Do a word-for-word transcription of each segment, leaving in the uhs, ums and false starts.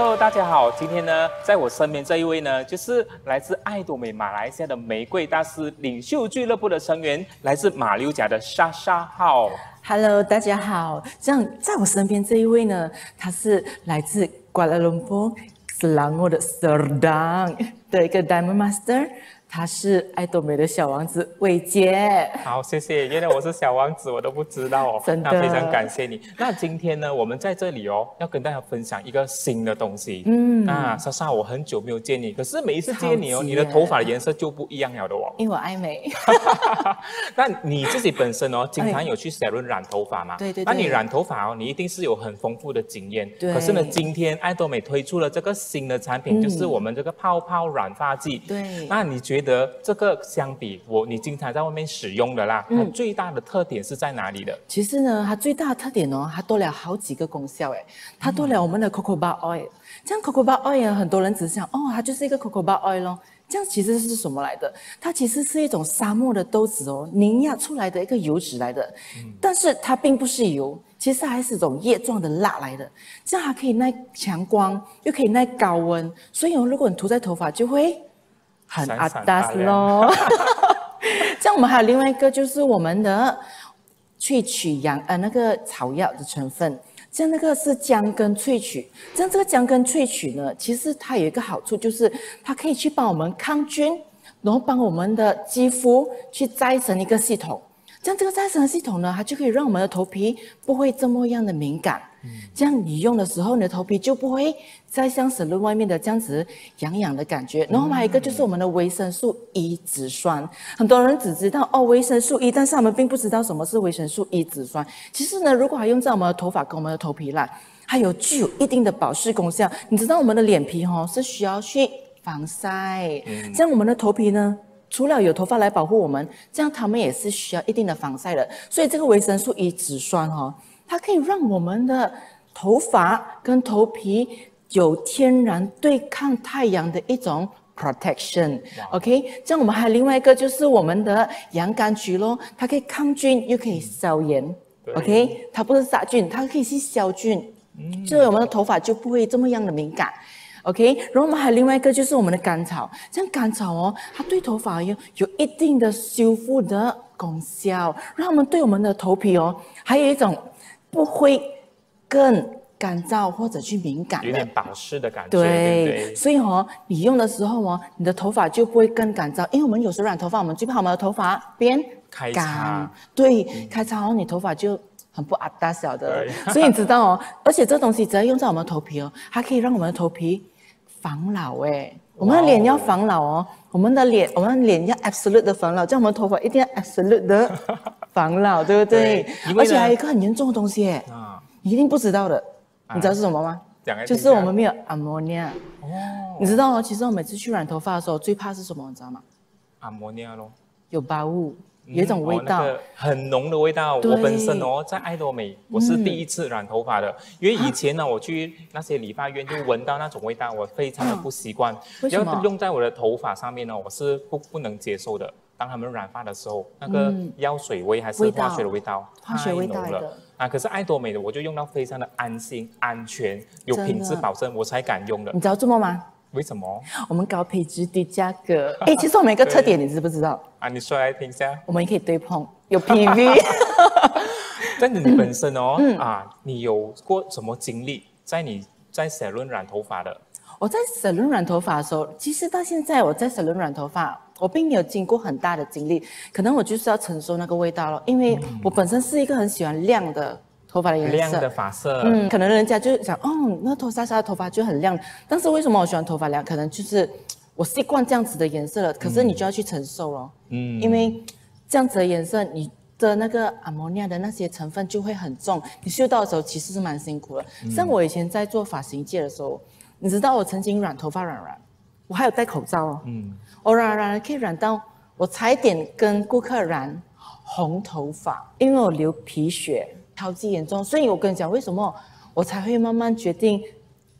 Hello， 大家好。今天呢，在我身边这一位呢，就是来自爱多美马来西亚的玫瑰大师领袖俱乐部的成员，来自马六甲的莎莎号。 Hello， 大家好。这样，在我身边这一位呢，他是来自瓜拉隆坡Selangor的 Serdang 的一个 Diamond Master。他是爱多美的小王子伟杰。 好，谢谢。原来我是小王子，我都不知道哦。 真的， 那非常感谢你。那今天呢，我们在这里哦，要跟大家分享一个新的东西。嗯啊，莎莎，我很久没有见你，可是每一次见你哦，你的头发的颜色就不一样了的哦。 因为我爱美。 那你自己本身哦，经常有去 salon 染头发嘛？ 对对对。 那你染头发哦，你一定是有很丰富的经验。 对。 可是呢，今天爱多美推出了这个新的产品，嗯、就是我们这个泡泡染发剂。 对。 那你觉得这个相比我你经常在外面使用的啦，它最大的特点是在哪里的？ 其实呢，它最大的特点哦，它多了好几个功效哎，它多了我们的 cocoa oil。这样 cocoa oil 很多人只想哦，它就是一个 cocoa oil 咯。这样其实是什么来的？它其实是一种沙漠的豆子哦，凝压出来的一个油脂来的。嗯、但是它并不是油，其实还是一种液状的蜡来的。这样它可以耐强光，又可以耐高温，所以哦，如果你涂在头发就会很阿达咯。这样我们还有另外一个就是我们的萃取羊呃那个草药的成分。像那个是姜根萃取，像这个姜根萃取呢，其实它有一个好处，就是它可以去帮我们抗菌，然后帮我们的肌肤去再生一个系统。这样这个再生的系统呢，它就可以让我们的头皮不会这么样的敏感。嗯、这样你用的时候，你的头皮就不会再像舌论外面的这样子痒痒的感觉。然后还有一个就是我们的维生素 E 脂酸，很多人只知道哦维生素 E， 但是他们并不知道什么是维生素 E 脂酸。其实呢，如果还用在我们的头发跟我们的头皮啦，它有具有一定的保湿功效。你知道我们的脸皮哦是需要去防晒，嗯、这样我们的头皮呢，除了有头发来保护我们，这样它们也是需要一定的防晒的。所以这个维生素 E 脂酸哦，它可以让我们的头发跟头皮有天然对抗太阳的一种 protection。OK， 这样我们还有另外一个就是我们的洋甘菊咯，它可以抗菌又可以消炎。OK， 它不是杀菌，它可以去消菌，嗯、所以我们的头发就不会这么样的敏感。OK， 然后我们还有另外一个就是我们的甘草，像甘草哦，它对头发有有一定的修复的功效，让我们对我们的头皮哦，还有一种不会更干燥或者去敏感的， 有点保湿的感觉。 对， 对不对？ 所以哦，你用的时候哦，你的头发就不会更干燥，因为我们有时候染头发，我们最怕我们的头发变开叉， 对，嗯、开叉哦，你头发就很不阿达小的，所以你知道哦，而且这东西只要用在我们的头皮哦，它可以让我们的头皮防老哎，我们的脸要防老哦，我们的脸，我们的脸要 absolute 的防老，这样我们的头发一定要 absolute 的防老，对不对？对，而且还有一个很严重的东西哎，啊、你一定不知道的，啊、你知道是什么吗？就是我们没有 ammonia。哦，你知道哦，其实我每次去染头发的时候，最怕是什么？你知道吗？ ammonia 咯， 有疤污。有一种味道、 嗯哦那个、很浓的味道。我本身哦，在爱多美，我是第一次染头发的，嗯、因为以前呢，我去那些理发院就闻到那种味道，我非常的不习惯。 为什么？ 要用在我的头发上面呢，我是不不能接受的。当他们染发的时候，那个药水味还是化学的味道， 化学味道了啊！可是爱多美的，我就用到非常的安心、安全、有品质保证，我才敢用的。 你知道做么吗？ 为什么？ 我们高配置低价格。哎，其实我们有一个特点，你知不知道？ 啊，你说来听一下。 我们也可以对碰，有 P V。 但是你本身哦，嗯、啊，你有过什么经历？在你在 salon 染头发的？ 我在 salon 染头发的时候，其实到现在我在 salon 染头发，我并没有经过很大的经历，可能我就是要承受那个味道了，因为我本身是一个很喜欢亮的头发的颜色， 亮的发色， 嗯，可能人家就想，哦，那头莎莎的头发就很亮，但是为什么我喜欢头发亮？可能就是我习惯这样子的颜色了，可是你就要去承受咯，嗯，因为这样子的颜色，你的那个阿摩尼亚的那些成分就会很重，你嗅到的时候其实是蛮辛苦的。嗯、像我以前在做发型界的时候，你知道我曾经染头发染染，我还有戴口罩哦，嗯，我染染可以染到我差一点跟顾客染红头发，因为我流皮血。超级严重，所以我跟你讲，为什么我才会慢慢决定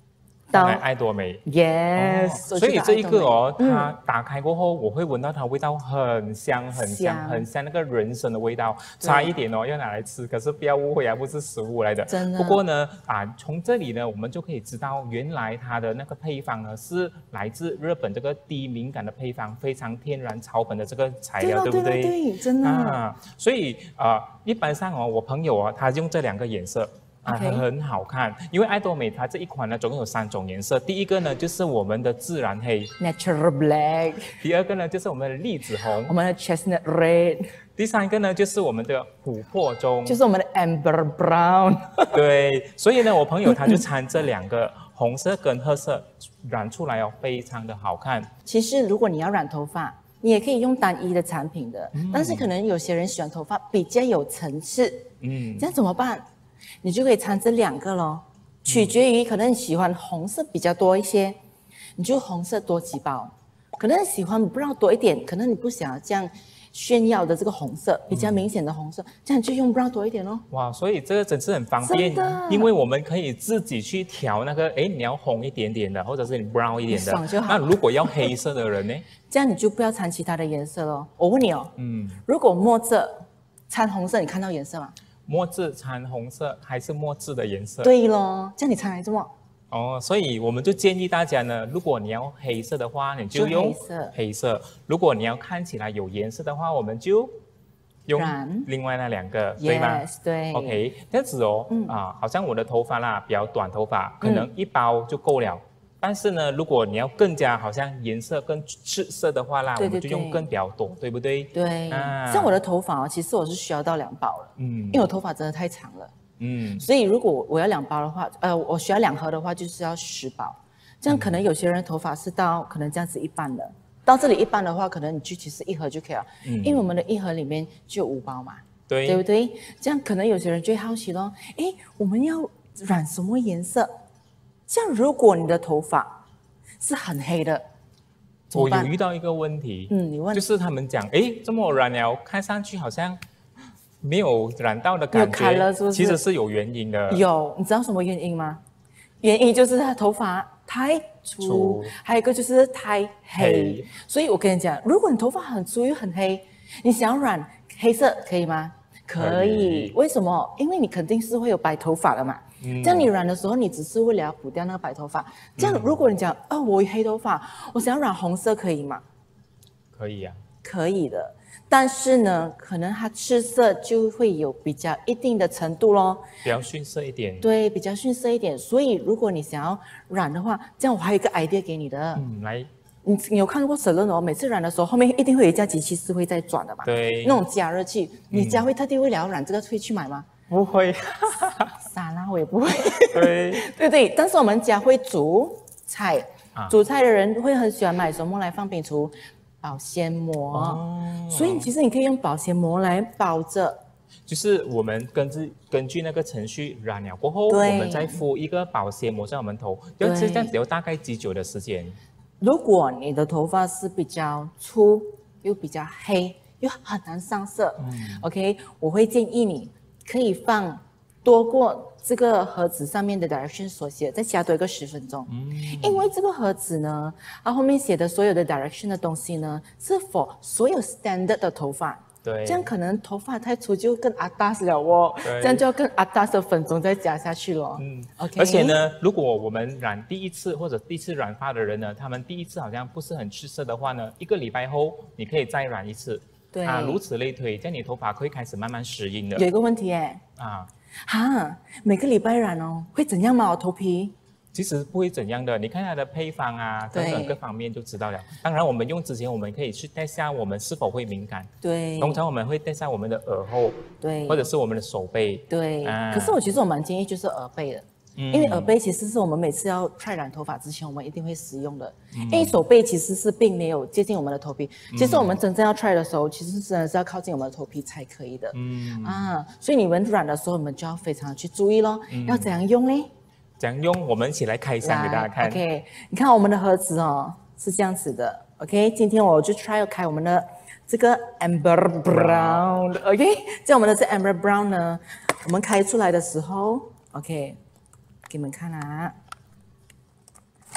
到爱多美 ，yes，、 哦、所以这一个哦， 嗯、 它打开过后，我会闻到它味道很香很香， 香很像那个人参的味道，差一点哦要拿来吃，可是不要误会啊，不是食物来的。 真的。 不过呢，啊，从这里呢，我们就可以知道，原来它的那个配方呢是来自日本这个低敏感的配方，非常天然草本的这个材料， 对, 对不对？ 对对，真的。 啊，所以啊、呃，一般上哦，我朋友哦，他用这两个颜色。啊， Okay. 很好看，因为爱多美它这一款呢，总共有三种颜色。第一个呢，就是我们的自然黑 （natural black）。 第二个呢，就是我们的栗子红， 我们的 chestnut red。 第三个呢，就是我们的琥珀棕， 就是我们的 amber brown。 对，所以呢，我朋友他就掺这两个红色跟褐色染出来哦，非常的好看。 其实如果你要染头发，你也可以用单一的产品的，嗯、但是可能有些人喜欢头发比较有层次，嗯，这样怎么办？你就可以掺这两个咯，取决于可能你喜欢红色比较多一些，你就红色多几包；可能喜欢不知道多一点，可能你不想要这样炫耀的这个红色比较明显的红色，嗯、这样就用不知道多一点咯。 哇，所以这个真是很方便，因为我们可以自己去调那个，哎，你要红一点点的，或者是你 brown 一点的， 爽就好。 那如果要黑色的人呢？ 这样你就不要掺其他的颜色咯。我问你哦，嗯，如果墨色掺红色，你看到颜色吗？ 墨汁掺红色还是墨汁的颜色？ 对咯，这样你猜来做么？ 哦，所以我们就建议大家呢，如果你要黑色的话，你就用黑色；黑色如果你要看起来有颜色的话，我们就用另外那两个，对吗？ Yes, 对。 OK， 这样子哦，嗯、啊，好像我的头发啦，比较短头发，可能一包就够了。嗯，但是呢，如果你要更加好像颜色更赤色的话啦，对对对，我们就用更比较多，对不对？ 对，啊、像我的头发哦，其实我是需要到两包了，嗯，因为我头发真的太长了，嗯，所以如果我要两包的话，呃，我需要两盒的话，就是要十包，这样可能有些人头发是到可能这样子一半的，到这里一半的话，可能你就其实一盒就可以了，嗯，因为我们的一盒里面就有五包嘛，对，对不对？这样可能有些人就会好奇咯，哎，我们要染什么颜色？像如果你的头发是很黑的， 我有遇到一个问题，嗯，你问，就是他们讲，哎，这么染了，看上去好像没有染到的感觉，了是不是？其实是有原因的。 有，你知道什么原因吗？原因就是他头发太粗，粗还有一个就是太黑。黑所以我跟你讲，如果你头发很粗又很黑，你想要染黑色可以吗？可以。为什么？因为你肯定是会有白头发的嘛。嗯、这样你染的时候，你只是为了要补掉那个白头发。这样，如果你讲，哦，我黑头发，我想要染红色，可以吗？ 可以呀、啊， 可以的。但是呢，可能它赤色就会有比较一定的程度咯， 比较逊色一点。 对，比较逊色一点。所以，如果你想要染的话，这样我还有一个 idea 给你的。嗯，来。你你有看过 salon 哦？每次染的时候，后面一定会有一架机器是会在转的嘛？ 对。 那种加热器，你家会特地为了要染这个会去买吗？ 不会， 傻啦，我也不会。 对， 对对，但是我们家会煮菜，啊、煮菜的人会很喜欢买什么来放冰橱？保鲜膜。哦，所以其实你可以用保鲜膜来包着。 就是我们根据根据那个程序染了过后，我们再敷一个保鲜膜在我们头，要这样子要大概几久的时间？ 如果你的头发是比较粗又比较黑又很难上色，嗯、，OK， 我会建议你。可以放多过这个盒子上面的 direction 所写，再加多一个十分钟。嗯，因为这个盒子呢，它后面写的所有的 direction 的东西呢，是 for 所有 standard 的头发。对，这样可能头发太粗就更阿达斯了哦，这样就要更阿达斯的粉种再加下去咯。嗯 ，OK。而且呢，如果我们染第一次或者第一次染发的人呢，他们第一次好像不是很赤色的话呢，一个礼拜后你可以再染一次。对啊，如此类推，这样你头发会开始慢慢适应的。 有一个问题哎，啊，哈，每个礼拜染哦，会怎样吗？我头皮？ 其实不会怎样的，你看它的配方啊，等等各方面就知道了。当然，我们用之前，我们可以去带下我们是否会敏感。对，通常我们会带下我们的耳后，对，或者是我们的手背。对，啊、可是我其实我蛮建议就是耳背的。因为耳背其实是我们每次要 try 染头发之前，我们一定会使用的。嗯、因为手背其实是并没有接近我们的头皮，嗯、其实我们真正要 try 的时候，其实真的是要靠近我们的头皮才可以的。嗯啊，所以你们染的时候，你们就要非常去注意咯。嗯、要怎样用呢？ 怎样用？我们一起来开箱给大家看。 OK， 你看我们的盒子哦，是这样子的。OK， 今天我就 try 开我们的这个 amber brown。OK， 这样我们的这 amber brown 呢，我们开出来的时候 ，OK。给你们看啊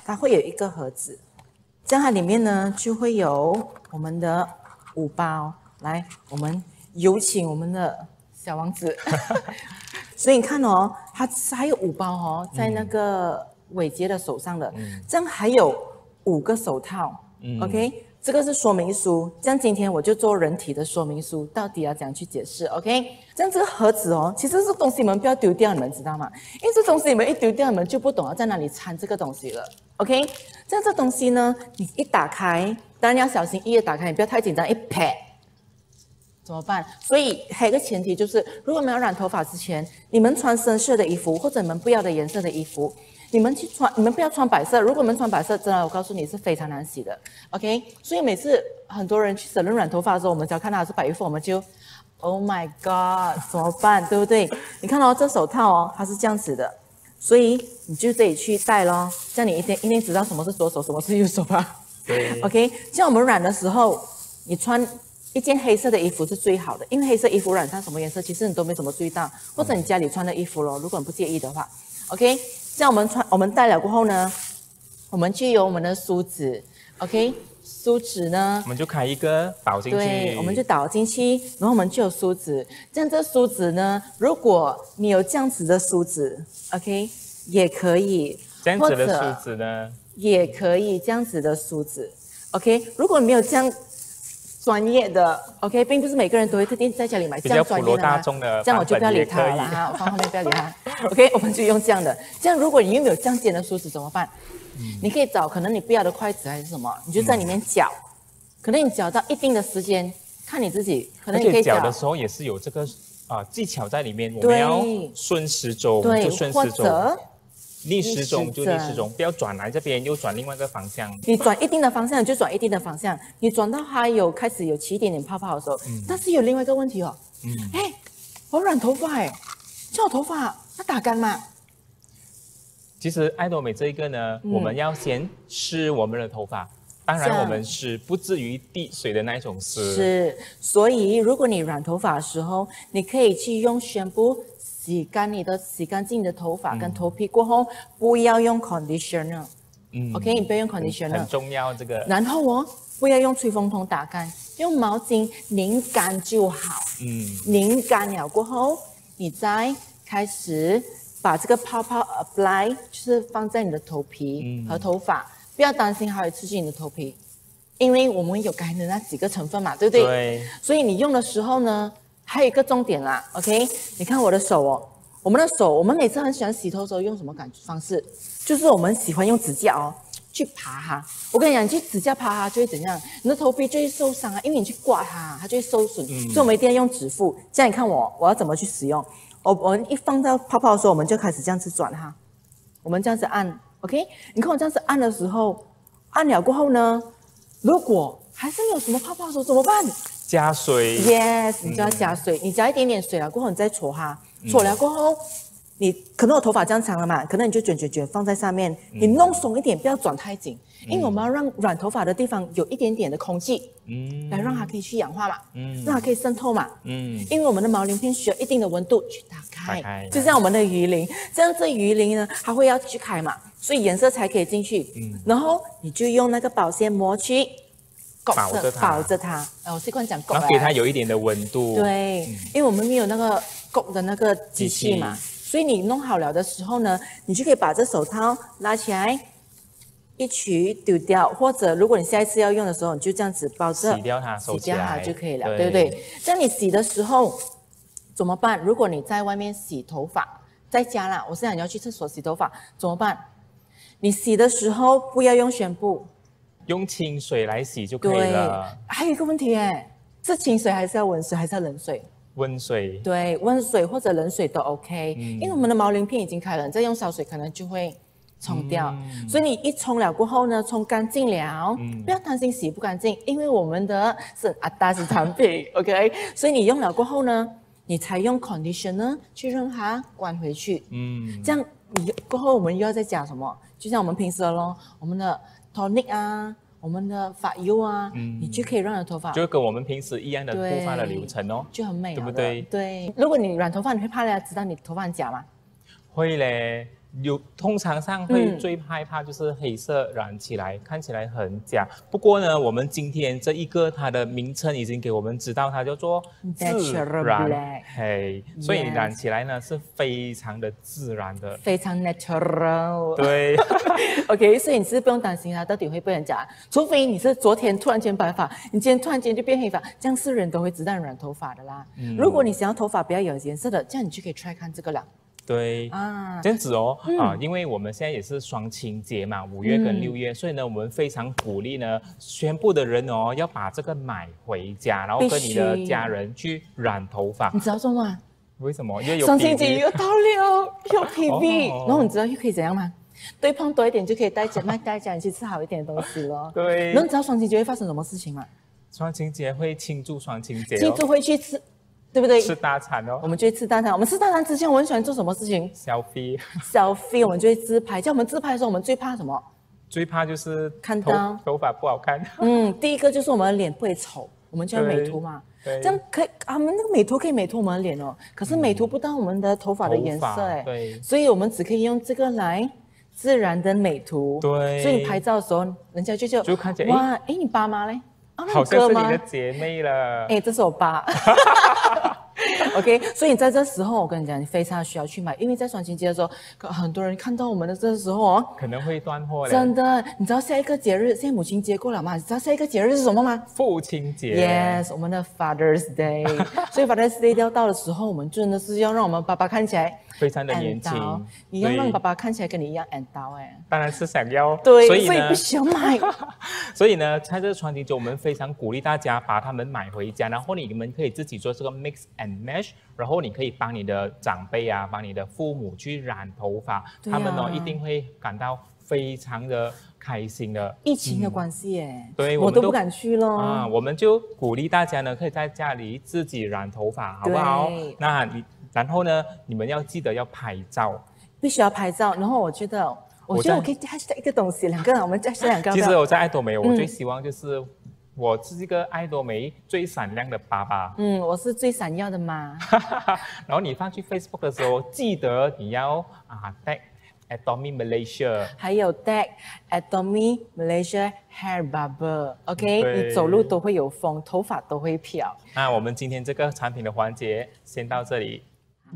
它会有一个盒子，这样它里面呢就会有我们的五包。来，我们有请我们的小王子。所以你看哦，它还有五包哦，在那个伟杰的手上的，嗯、这样还有五个手套。嗯、OK， 这个是说明书。这样今天我就做人体的说明书，到底要怎样去解释 ？OK， 这样这个盒子哦，其实这东西你们不要丢掉，你们知道吗？因为这东西你们一丢掉，你们就不懂要在哪里掺这个东西了。OK， 这样这东西呢，你一打开，当然要小心翼翼打开，你不要太紧张，一拍。怎么办？所以还有一个前提就是，如果没有染头发之前，你们穿深色的衣服或者你们不要的颜色的衣服，你们去穿，你们不要穿白色。如果你们穿白色，真的我告诉你是非常难洗的。OK， 所以每次很多人去省人染头发的时候，我们只要看到它是白衣服，我们就 Oh my God， 怎么办？对不对？你看到、哦、这手套哦，它是这样子的，所以你就自己去戴咯，这样你一定一定知道什么是左手，什么是右手吧？ 对。 OK， 像我们染的时候，你穿一件黑色的衣服是最好的，因为黑色衣服染上什么颜色，其实你都没怎么注意到，或者你家里穿的衣服咯，如果你不介意的话 ，OK。这样我们穿，我们戴了过后呢，我们就有我们的梳子 ，OK。梳子呢， 我们就开一个倒进去， 对，我们就倒进去，然后我们就有梳子。这样这梳子呢，如果你有这样子的梳子 ，OK， 也可以。 这样子的梳子呢， 也可以这样子的梳子 ，OK。如果没有这样专业的 ，OK， 并不是每个人都会特地在家里买这样专业的、啊，这样我就不要理他了哈，我放后面不要理他 ，OK， 我们就用这样的。这样如果你又没有这样尖的梳子怎么办？嗯、你可以找可能你不要的筷子还是什么，你就在里面搅，嗯、可能你搅到一定的时间，看你自己，可能你可以搅的时候也是有这个啊、呃、技巧在里面，我们要顺时钟就顺时钟。逆时钟就逆时钟，不要转来这边又转另外一个方向。 你转一定的方向你就转一定的方向，你转到它有开始有起一点点泡泡的时候，嗯、但是有另外一个问题哦，嗯，哎，我染头发哎，叫我头发要打干嘛？ 其实爱多美这一个呢，嗯、我们要先湿我们的头发，当然我们是不至于滴水的那一种湿。 是，所以如果你染头发的时候，你可以去用宣布。洗干你的洗干净你的头发跟头皮过后，嗯、不要用 conditioner， 嗯 ，OK， 你不要用 conditioner， 很重要这个。 然后哦，不要用吹风筒打干，用毛巾拧干就好。嗯，拧干了过后，你再开始把这个泡泡 apply， 就是放在你的头皮和头发，嗯、不要担心它会刺激你的头皮，因为我们有刚才的那几个成分嘛，对不对？ 对。 所以你用的时候呢。还有一个重点啦 ，OK， 你看我的手哦，我们的手，我们每次很喜欢洗头的时候用什么感觉方式？就是我们喜欢用指甲哦去爬它。我跟你讲，你去指甲爬它就会怎样？你的头皮就会受伤啊，因为你去刮它，它就会受损。嗯、所以我们一定要用指腹。这样你看我，我要怎么去使用？我我一放到泡泡的时候，我们就开始这样子转它，我们这样子按 ，OK？ 你看我这样子按的时候，按了过后呢，如果还是没有什么泡泡的时候怎么办？ 加水 ，yes， 你就要加水，嗯、你加一点点水了过后，你再搓它，搓了过后，你可能我头发这样长了嘛，可能你就卷卷卷放在上面，嗯、你弄松一点，不要转太紧，嗯、因为我们要让染头发的地方有一点点的空气，嗯，来让它可以去氧化嘛，嗯，让它可以渗透嘛，嗯，因为我们的毛鳞片需要一定的温度去打开，打开就像我们的鱼鳞，这样这鱼鳞呢，它会要去开嘛，所以颜色才可以进去，嗯，然后你就用那个保鲜膜去。 保着它， 保着它。呃，我习惯讲“ 然后给它有一点的温度。 对，嗯、因为我们没有那个勾的那个机器嘛，所以你弄好了的时候呢，你就可以把这手套拉起来，一取丢掉，或者如果你下一次要用的时候，你就这样子包着， 洗掉它，收起来， 洗掉它就可以了， 对, 对不对？这样你洗的时候怎么办？如果你在外面洗头发，在家啦，我现在你要去厕所洗头发怎么办？你洗的时候不要用宣布。 用清水来洗就可以了。 还有一个问题哎，是清水还是要温水还是要冷水？ 温水。对， 温水或者冷水都 OK，、嗯、因为我们的毛鳞片已经开了，你再用烧水可能就会冲掉。嗯、所以你一冲了过后呢，冲干净了，嗯、不要担心洗不干净，因为我们的是阿达斯产品，OK。所以你用了过后呢，你才用 conditioner 去让它关回去。嗯，这样你过后我们又要再加什么？就像我们平时的咯，我们的。tonic 啊，我们的发油啊，嗯、你就可以让你的头发就跟我们平时一样的护发的流程哦， 就很美， 对不对？ 对。如果你染头发，你会怕人家知道你头发很假吗？ 会嘞， 有通常上会最害怕就是黑色染起来，嗯、看起来很假。不过呢，我们今天这一个它的名称已经给我们知道，它叫做自然黑，所以染起来呢是非常的自然的， 非常 natural。 对 ，OK， 所以你是不用担心它到底会被人假，除非你是昨天突然间白发，你今天突然间就变黑发，这样是人都会知道你染头发的啦。嗯、如果你想要头发比较有颜色的，这样你就可以 try 看这个了。 对啊，这样子哦、嗯、啊，因为我们现在也是双亲节嘛，五月跟六月、嗯，所以呢，我们非常鼓励呢，全部的人哦要把这个买回家，然后跟你的家人去染头发。 你知道做吗？ 为什么？因为有双亲节又到了，有 P V， 然后你知道又可以怎样吗？对胖多一点就可以带家卖带家人去吃好一点的东西咯。 对。 然后你知道双亲节会发生什么事情吗？ 双亲节会庆祝双亲节、哦， 庆祝会去吃。对不对？ 吃大餐哦， 我们就会吃大餐。我们吃大餐之前，我很喜欢做什么事情 ？selfie。 selfie， 我们就会自拍。叫我们自拍的时候，我们最怕什么？ 最怕就是看到头发不好看。 嗯，第一个就是我们的脸不会丑，我们就要美图嘛。这样可以，他们那个美图可以美图我们的脸哦，可是美图不到我们的头发的颜色哎、嗯。 对。 所以我们只可以用这个来自然的美图。 对。 所以你拍照的时候，人家就就就看见哇，哎，你爸妈嘞？ 啊、好像是你的姐妹了。 哎，这是我爸。OK， 所以你在这时候，我跟你讲，你非常需要去买，因为在双亲节的时候，很多人看到我们的这时候哦， 可能会断货了。 真的，你知道下一个节日，现在母亲节过了嘛？你知道下一个节日是什么吗？ 父亲节。 Yes， 我们的 Father's Day。所以 Father's Day 要到的时候，我们真的是要让我们爸爸看起来非常的年轻， 你要让爸爸看起来跟你一样 and 刀哎。 当然是想要。 对， 所以所以不想买。 所以呢，在这个双亲节，我们非常鼓励大家把它们买回家，然后你们可以自己做这个 mix and match。然后你可以帮你的长辈啊，帮你的父母去染头发，啊、他们呢一定会感到非常的开心的。 疫情的关系耶， 嗯、对， 我都不敢去咯。 啊，我们就鼓励大家呢，可以在家里自己染头发，好不好？那你然后呢，你们要记得要拍照， 必须要拍照。然后我觉得，我觉得我可以 hashtag 一个东西，两个，我们 hashtag 两个。 其实我在爱多美，我最希望就是。嗯我是一个爱多美最闪亮的爸爸。 嗯，我是最闪耀的妈。 然后你放去 Facebook 的时候，记得你要啊 tag Atomy Malaysia， 还有 tag Atomy Malaysia Hair Barber。OK， 你走路都会有风，头发都会飘。 那我们今天这个产品的环节先到这里。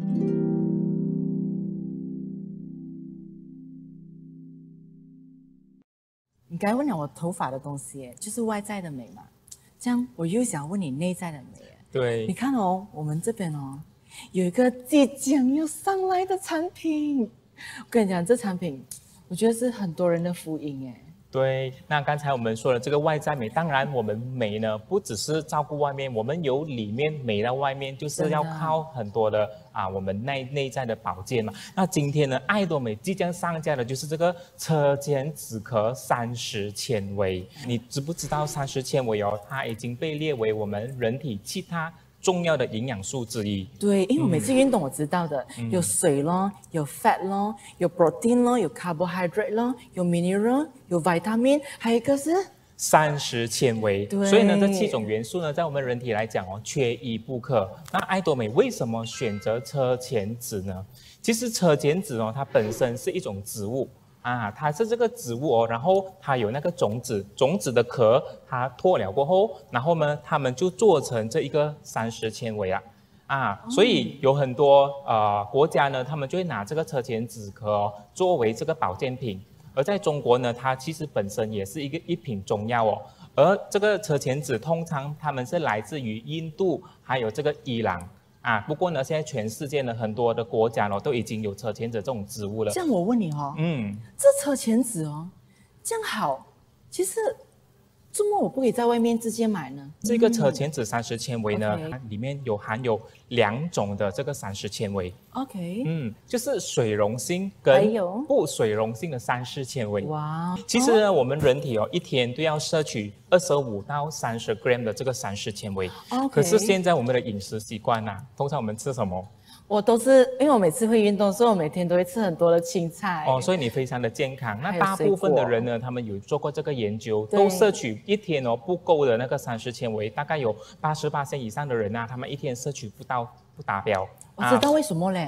你刚才问了我头发的东西，就是外在的美嘛？这样我又想问你内在的美。 对， 你看哦，我们这边哦，有一个即将要上来的产品。我跟你讲，这产品我觉得是很多人的福音哎。 对，那刚才我们说的这个外在美，当然我们美呢，不只是照顾外面，我们由里面美到外面，就是要靠很多的啊，我们内内在的保健嘛。那今天呢，爱多美即将上架的就是这个车前止咳三十纤维。你知不知道三十纤维哦，它已经被列为我们人体其他重要的营养素之一。 对，因为我每次运动我知道的，嗯、有水咯，有 fat 咯，有 protein 咯，有 carbohydrate 咯，有 mineral， 有 vitamin， 还有一个是三十纤维。对，所以呢，这七种元素呢，在我们人体来讲哦，缺一不可。那爱多美为什么选择车前子呢？其实车前子哦，它本身是一种植物。啊，它是这个植物哦，然后它有那个种子，种子的壳它脱了过后，然后呢，它们就做成这一个三十纤维啊，啊，所以有很多呃国家呢，他们就会拿这个车前子壳哦作为这个保健品，而在中国呢，它其实本身也是一个一品中药哦，而这个车前子通常他们是来自于印度还有这个伊朗。啊，不过呢，现在全世界呢很多的国家呢都已经有车前子这种植物了。 这样我问你哦，嗯，这车前子哦，这样好，其实怎么我不可以在外面直接买呢？ 这个车前子三十纤维呢，它里面有含有两种的这个三十纤维。 OK， 嗯，就是水溶性跟不水溶性的三十纤维。哇，其实呢，我们人体哦一天都要摄取二十五到三十 gram 的这个三十纤维。OK， 可是现在我们的饮食习惯啊，通常我们吃什么？ 我都是因为我每次会运动，所以我每天都会吃很多的青菜。 哦，所以你非常的健康。那大部分的人呢，他们有做过这个研究，都摄取一天哦不够的那个三十纤维，大概有八十八%以上的人啊，他们一天摄取不到不达标。 我知道为什么嘞？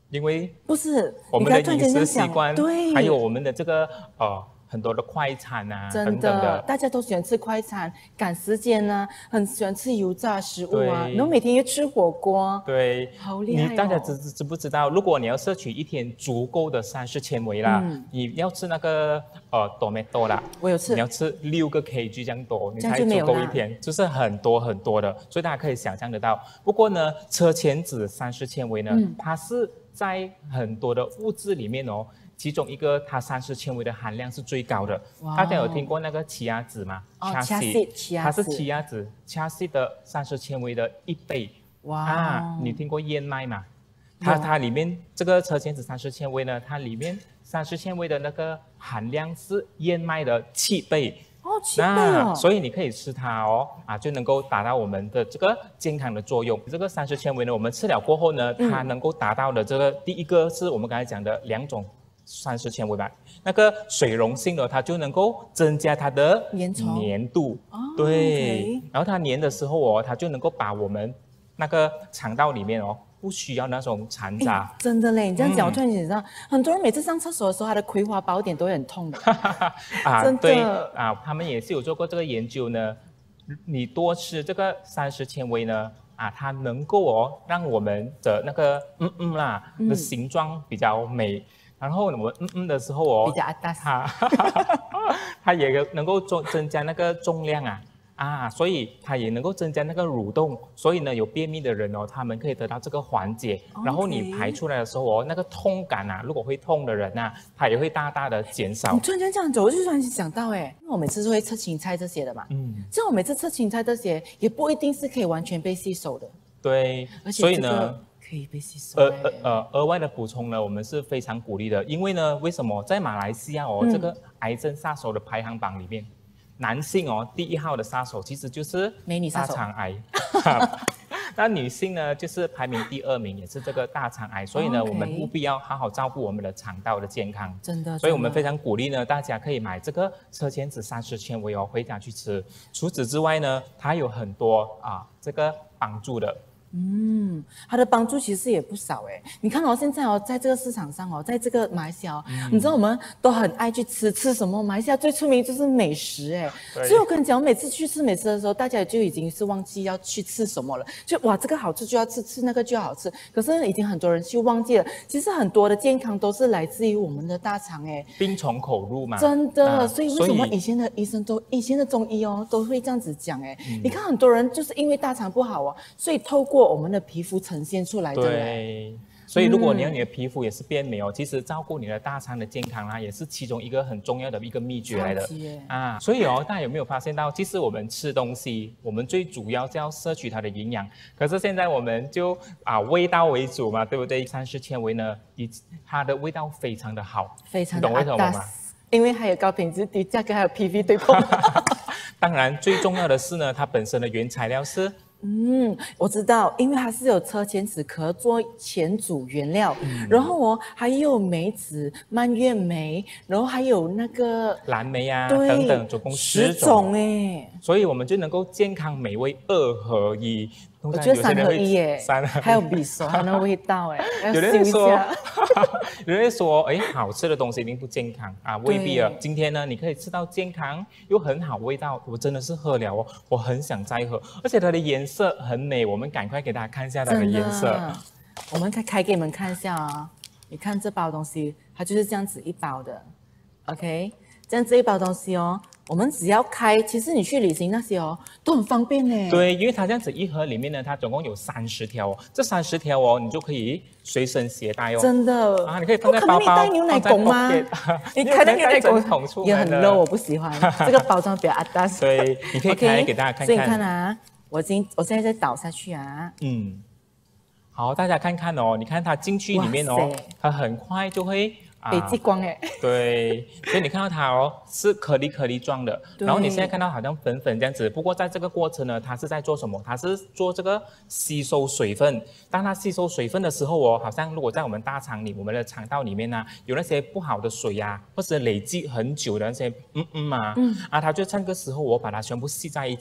因为不是我们的饮食习惯， 对， 还有我们的这个呃。很多的快餐啊， 真的， 等等的， 大家都喜欢吃快餐，赶时间啊，很喜欢吃油炸食物啊，然后每天又吃火锅， 对， 好厉害哦！ 你大家知知不知道？如果你要摄取一天足够的膳食纤维啦，嗯、你要吃那个呃多美多啦， 我有吃， 你要吃六个 K G 这样多，你才足够一天，就, 就是很多很多的，所以大家可以想象得到。不过呢，车前子膳食纤维呢，嗯、它是在很多的物质里面哦。其中一个，它膳食纤维的含量是最高的。大家有听过那个奇亚籽吗？ 哦， 奇亚籽，它是奇亚籽，奇亚籽的膳食纤维的一倍。哇！啊，你听过燕麦吗？它它里面这个车前子膳食纤维呢，它里面膳食纤维的那个含量是燕麦的七倍。 哦，七倍哦！ 所以你可以吃它哦，啊，就能够达到我们的这个健康的作用。这个膳食纤维呢，我们吃了过后呢，它能够达到的这个、嗯、第一个是我们刚才讲的两种。膳食纤维吧，那个水溶性的它就能够增加它的粘度， 哦、 对， okay、 然后它粘的时候哦，它就能够把我们那个肠道里面哦不需要那种残渣。 真的嘞，你这样讲，我突然想到，很多人每次上厕所的时候，他的葵花宝典都会很痛的。 啊，真的对啊，他们也是有做过这个研究呢。你多吃这个膳食纤维呢，啊，它能够哦让我们的那个嗯嗯啦的形状比较美。然后我们嗯嗯的时候哦， 比较大它它也能够增增加那个重量啊啊，所以它也能够增加那个蠕动，所以呢，有便秘的人哦，他们可以得到这个缓解。Okay. 然后你排出来的时候哦，那个痛感啊，如果会痛的人啊，它也会大大的减少。 你突然间这样子，我就突然想到哎，因为我每次都会吃青菜这些的嘛，嗯，像我每次吃青菜这些，也不一定是可以完全被吸收的。 对， 而且、 所以呢。 可以被吸收。 呃呃呃，额外的补充呢，我们是非常鼓励的，因为呢，为什么在马来西亚哦，嗯、这个癌症杀手的排行榜里面，男性哦第一号的杀手其实就是大肠癌，那女性呢就是排名第二名，也是这个大肠癌，所以呢， okay. 我们务必要好好照顾我们的肠道的健康。 真的， 所以我们非常鼓励呢，大家可以买这个车前子膳食纤维哦，回家去吃。除此之外呢，它有很多啊这个帮助的。 嗯，它的帮助其实也不少哎。你看哦，现在哦，在这个市场上哦，在这个马来西亚、哦嗯，你知道我们都很爱去吃吃什么？马来西亚最出名就是美食哎。所以我跟你讲，我每次去吃美食的时候，大家就已经是忘记要去吃什么了。就哇，这个好吃就要吃，吃那个就要好吃。可是已经很多人去忘记了，其实很多的健康都是来自于我们的大肠哎。 病从口入嘛。 真的，啊、所以为什么以前的医生都以前的中医哦都会这样子讲哎、嗯？你看很多人就是因为大肠不好哦，所以透过我们的皮肤呈现出来的。 对，所以如果你要你的皮肤也是变美哦，嗯、其实照顾你的大肠的健康啊，也是其中一个很重要的一个秘诀来的啊。所以哦，大家有没有发现到，其实我们吃东西，我们最主要是要摄取它的营养，可是现在我们就啊味道为主嘛，对不对？膳食纤维呢，以它的味道非常的好， 非常的懂为什么吗？ 因为还有高品质、低价格，还有 P V 对碰。 当然，最重要的是呢，它本身的原材料是。 嗯，我知道，因为它是有车前子壳做前主原料，嗯、然后哦还有梅子、蔓越莓，然后还有那个蓝莓啊等等，总共十种哎， 所以我们就能够健康美味二合一。 我觉得三合一耶， 三合一还有米索，还有那味道哎。 有人说，有人说，哎，好吃的东西一定不健康啊，未必啊。今天呢，你可以吃到健康又很好味道，我真的是喝了哦，我很想再喝，而且它的颜色很美，我们赶快给大家看一下它的颜色。 我们开开给你们看一下啊、哦，你看这包东西，它就是这样子一包的 ，OK， 这样这一包东西哦。我们只要开，其实你去旅行那些哦，都很方便呢。 对，因为它这样子一盒里面呢，它总共有三十条哦，这三十条哦，你就可以随身携带哦。 真的啊，你可以放在包包， 不可能你带牛奶拱吗？你开的牛奶拱也很 low， 我不喜欢。这个包装比较阿达。 对，你可以开给大家看看。 所以你看啊，我今我现在在倒下去啊。 嗯，好，大家看看哦，你看它进去里面哦，它很快就会。 被激光哎， 对，所以你看到它哦是颗粒颗粒状的，然后你现在看到好像粉粉这样子，不过在这个过程呢，它是在做什么？它是做这个吸收水分。当它吸收水分的时候哦，好像如果在我们大肠里、我们的肠道里面呢、啊，有那些不好的水啊，或者累积很久的那些嗯嗯啊，嗯啊，它就趁个时候我把它全部吸在一起，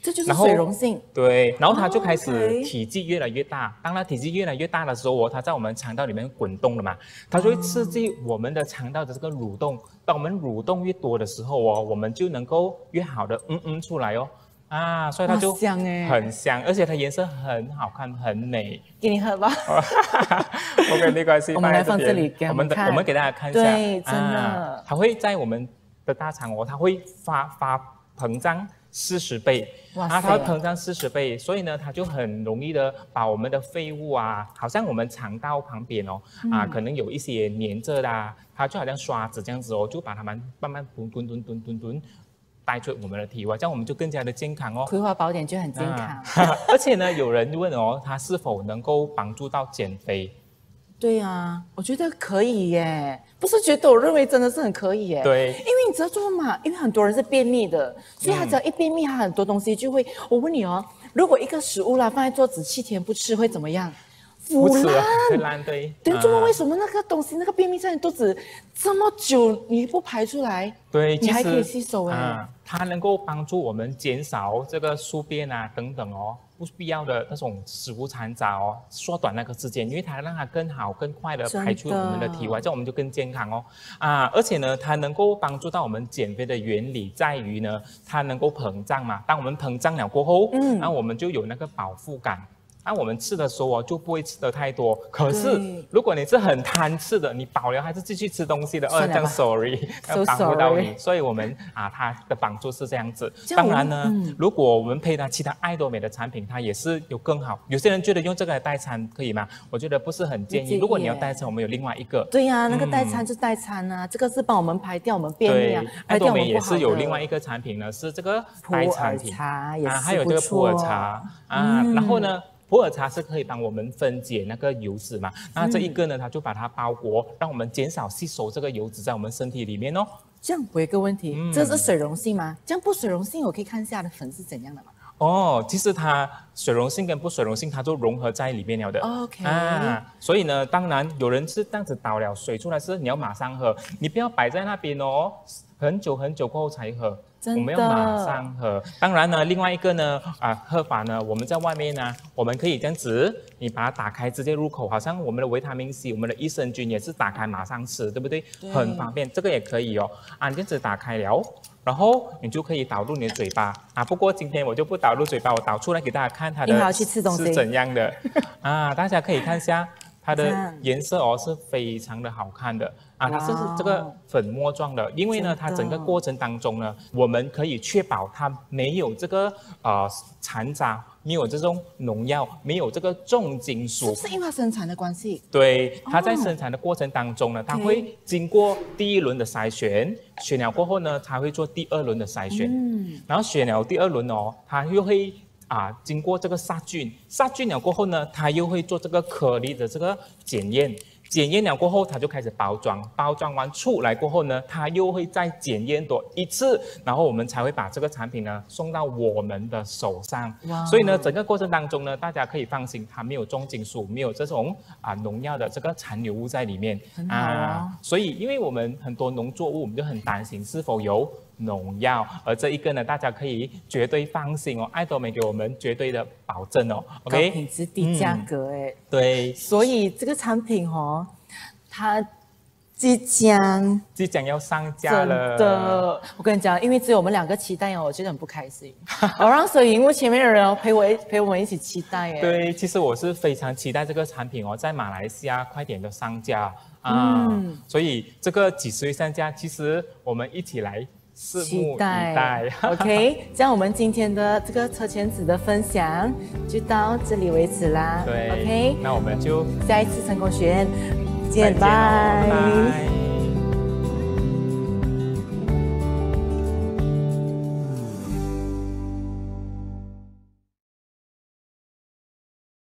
这就是水溶性。 对，然后它就开始体积越来越大。当它体积越来越大的时候哦，它在我们肠道里面滚动了嘛，它就会刺激我们的肠道的这个蠕动。当我们蠕动越多的时候哦，我们就能够越好的嗯嗯出来哦。啊，所以它就香哎， 很香，而且它颜色很好看，很美。 给你喝吧。 OK， 没关系， 我们来放这里给我们看。 我们给大家看一下， 对，真的， 啊、它会在我们的大肠哦，它会发发膨胀四十倍，啊，它会膨胀四十倍，所以呢，它就很容易的把我们的废物啊，好像我们肠道旁边哦，嗯、啊，可能有一些粘着的、啊，它就好像刷子这样子哦，就把它们慢慢滚滚滚滚滚滚。带出我们的体外，这样我们就更加的健康哦。 葵花宝典就很健康，啊、 而且呢，有人问哦，它是否能够帮助到减肥？ 对啊，我觉得可以耶，不是觉得，我认为真的是很可以耶。 对， 因为你知道做嘛？因为很多人是便秘的，所以他只要一便秘，他很多东西就会。我问你哦，如果一个食物啦放在桌子七天不吃，会怎么样？腐烂， 会烂，对。 对，就问为什么那个东西，那个便秘在你肚子这么久，你不排出来？ 对， 你还可以吸收哎、 啊。它能够帮助我们减少这个宿便啊等等哦，不必要的那种食物残渣哦，缩短那个时间，因为它让它更好、更快的排出我们的体外，这样我们就更健康哦。啊，而且呢，它能够帮助到我们减肥的原理在于呢，它能够膨胀嘛。当我们膨胀了过后，嗯，那我们就有那个饱腹感。那我们吃的时候哦，就不会吃得太多。可是如果你是很贪吃的，你饱了还是继续吃东西的，哦，这样 sorry， 要帮不到你。所以我们啊，它的帮助是这样子。当然呢，嗯、如果我们配它其他爱多美的产品，它也是有更好。有些人觉得用这个来代餐可以吗？我觉得不是很建议。如果你要代餐，我们有另外一个。 对呀、啊，那个代餐就代餐啊，嗯、这个是帮我们排掉我们便秘啊。 爱多美也是有另外一个产品呢，是这个代餐品茶也是、 啊，还有这个普洱茶啊，嗯、然后呢。普洱茶是可以帮我们分解那个油脂嘛？那这一个呢，它就把它包裹，让我们减少吸收这个油脂在我们身体里面哦。 这样我有一个问题，嗯、这是水溶性吗？这样不水溶性，我可以看一下的粉是怎样的吗？ 哦，其实它水溶性跟不水溶性，它就融合在里面了的。 OK 啊，所以呢，当然有人是这样子倒了水出来，是你要马上喝，你不要摆在那边哦，很久很久过后才喝。我们要马上喝。当然呢，另外一个呢，啊，喝法呢，我们在外面呢，我们可以这样子，你把它打开，直接入口，好像我们的维他命 C， 我们的益生菌也是打开马上吃，对不对？对，很方便，这个也可以哦。啊，你这样子打开了，然后你就可以导入你的嘴巴啊。不过今天我就不导入嘴巴，我导出来给大家看它的是怎样的啊，大家可以看一下。它的颜色哦是非常的好看的啊，它是这个粉末状的，因为呢，它整个过程当中呢，我们可以确保它没有这个呃残渣，没有这种农药，没有这个重金属。 是不是因为它生产的关系？ 对，它在生产的过程当中呢，它会经过第一轮的筛选，选了过后呢，才会做第二轮的筛选，嗯，然后选了第二轮哦，它又会。啊，经过这个杀菌，杀菌了过后呢，它又会做这个颗粒的这个检验，检验了过后，它就开始包装，包装完出来过后呢，它又会再检验多一次，然后我们才会把这个产品呢送到我们的手上。所以呢，整个过程当中呢，大家可以放心，它没有重金属，没有这种啊农药的这个残留物在里面。 很好啊。 所以，因为我们很多农作物，我们就很担心是否有农药，而这一个呢，大家可以绝对放心哦，爱多美给我们绝对的保证哦 ，OK， 高品质低价格哎、嗯， 对， 所以这个产品哦，它即将即将要上架了。 真的，我跟你讲，因为只有我们两个期待哦，我觉得很不开心。我让所有荧幕前面的人哦陪我陪我们一起期待哎。 对，其实我是非常期待这个产品哦，在马来西亚快点的上架啊，嗯、所以这个几时会上架，其实我们一起来。拭目以待。 OK， 这样我们今天的这个车前子的分享就到这里为止啦。 对 ，OK， 那我们就下一次成功学院见，拜。